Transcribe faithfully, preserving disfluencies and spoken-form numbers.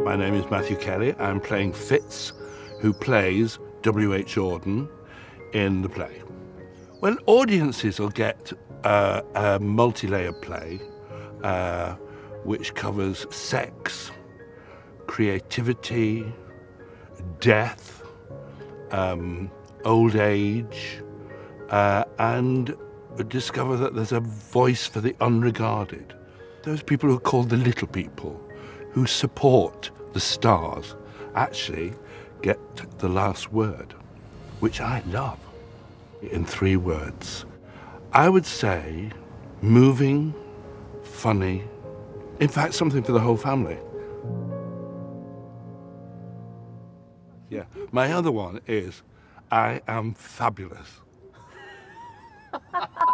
My name is Matthew Kelly. I'm playing Fitz, who plays W H Auden in the play. Well, audiences will get uh, a multi-layered play uh, which covers sex, creativity, death, um, old age, uh, and discover that there's a voice for the unregarded. Those people who are called the little people, who support the stars, actually get the last word, which I love. In three words, I would say moving, funny, in fact, something for the whole family. Yeah, my other one is, I am fabulous.